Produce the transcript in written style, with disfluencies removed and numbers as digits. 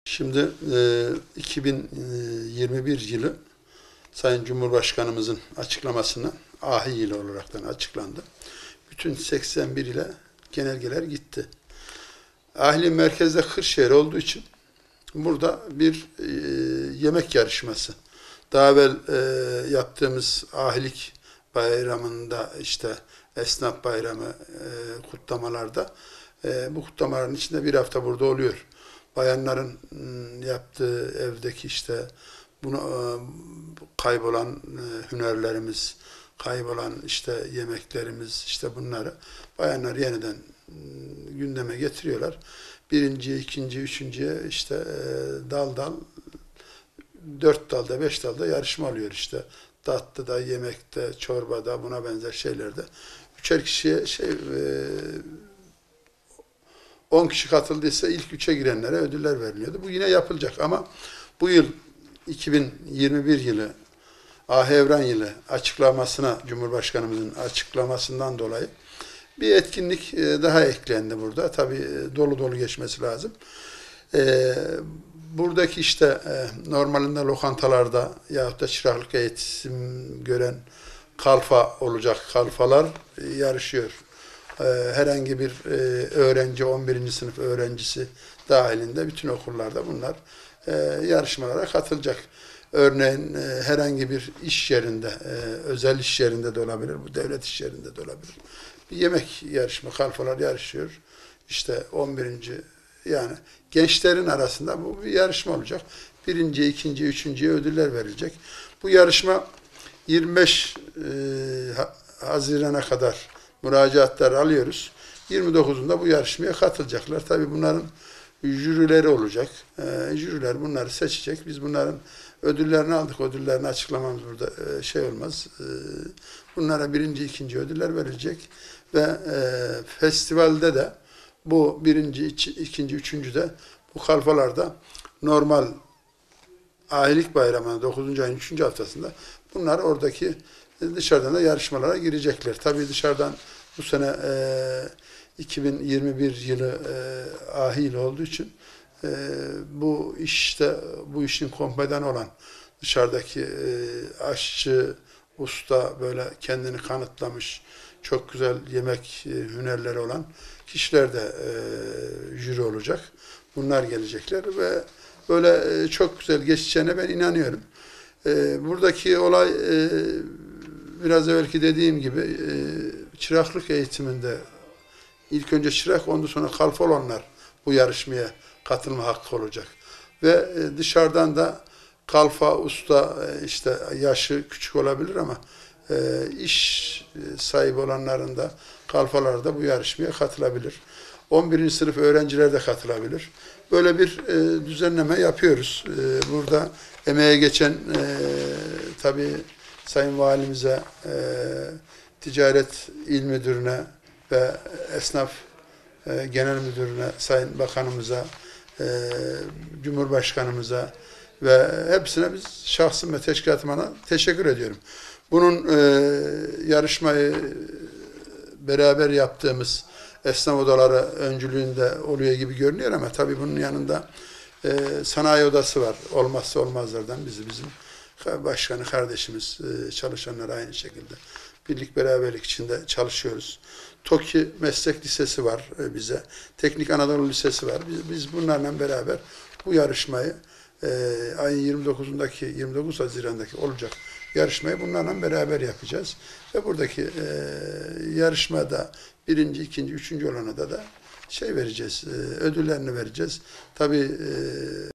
Şimdi 2021 yılı Sayın Cumhurbaşkanımızın açıklamasına ahi yılı olaraktan açıklandı. Bütün 81 ile genelgeler gitti. Ahli merkezde Kırşehir olduğu için burada bir yemek yarışması. Daha evvel yaptığımız ahilik bayramında işte esnaf bayramı kutlamalarda bu kutlamaların içinde bir hafta burada oluyor. Bayanların yaptığı evdeki işte bunu kaybolan hünerlerimiz, kaybolan işte yemeklerimiz, işte bunları bayanlar yeniden gündeme getiriyorlar. Birinciye, ikinciye, üçüncüye işte dal dal, 4 dalda, 5 dalda yarışma oluyor işte. Tatlıda, yemekte, çorbada, buna benzer şeylerde. Üçer kişiye 10 kişi katıldıysa ilk 3'e girenlere ödüller veriliyordu. Bu yine yapılacak ama bu yıl 2021 yılı Ahevran yılı açıklamasına, Cumhurbaşkanımızın açıklamasından dolayı bir etkinlik daha eklendi burada. Tabii dolu dolu geçmesi lazım. Buradaki işte normalinde lokantalarda yahut da çıraklık eğitim gören kalfa olacak. Kalfalar yarışıyor. Herhangi bir öğrenci, 11. sınıf öğrencisi dahilinde bütün okullarda bunlar yarışmalara katılacak. Örneğin herhangi bir iş yerinde, özel iş yerinde de olabilir, bu devlet iş yerinde de olabilir. Bir yemek yarışma, kalfalar yarışıyor. İşte 11. yani gençlerin arasında bu bir yarışma olacak. Birinciye, ikinciye, üçüncüye ödüller verilecek. Bu yarışma 25 Haziran'a kadar müracaatlar alıyoruz. 29'unda bu yarışmaya katılacaklar. Tabii bunların jürileri olacak. Jüriler bunları seçecek. Biz bunların ödüllerini aldık. Ödüllerini açıklamamız burada olmaz. Bunlara birinci, ikinci ödüller verilecek. Ve festivalde de bu birinci, ikinci, üçüncü de bu kalfalarda normal ahilik bayramının 9. ayın 3. haftasında bunlar oradaki dışarıdan da yarışmalara girecekler. Tabii dışarıdan bu sene 2021 yılı ahil olduğu için bu işin kompeden olan dışarıdaki aşçı, usta böyle kendini kanıtlamış çok güzel yemek hünerleri olan kişiler de jüri olacak. Bunlar gelecekler ve böyle çok güzel geçeceğine ben inanıyorum. Buradaki olay biraz evvelki dediğim gibi çıraklık eğitiminde ilk önce çırak, ondan sonra kalfa olanlar bu yarışmaya katılma hakkı olacak. Ve dışarıdan da kalfa, usta işte yaşı küçük olabilir ama iş sahibi olanların da kalfalar da bu yarışmaya katılabilir. 11. sınıf öğrenciler de katılabilir. Böyle bir düzenleme yapıyoruz. Burada emeğe geçen tabii Sayın Valimize, Ticaret İl Müdürüne ve Esnaf Genel Müdürüne, Sayın Bakanımıza, Cumhurbaşkanımıza ve hepsine biz şahsım ve teşkilatıma teşekkür ediyorum. Bunun yarışmayı beraber yaptığımız esnaf odaları öncülüğünde oluyor gibi görünüyor ama tabii bunun yanında sanayi odası var. Olmazsa olmazlardan bizim başkanı kardeşimiz, çalışanlar aynı şekilde. Birlik beraberlik içinde çalışıyoruz. TOKİ Meslek Lisesi var bize. Teknik Anadolu Lisesi var. Biz bunlarla beraber bu yarışmayı ayın 29 Haziran'daki olacak yarışmayı bunlarla beraber yapacağız. Ve buradaki yarışmada birinci, ikinci, üçüncü olana da vereceğiz. Ödüllerini vereceğiz. Tabii